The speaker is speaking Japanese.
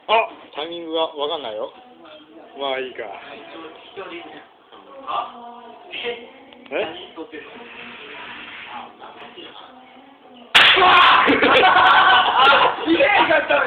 あ、タイミングがわかんないよ。まあいいか。え？うわー！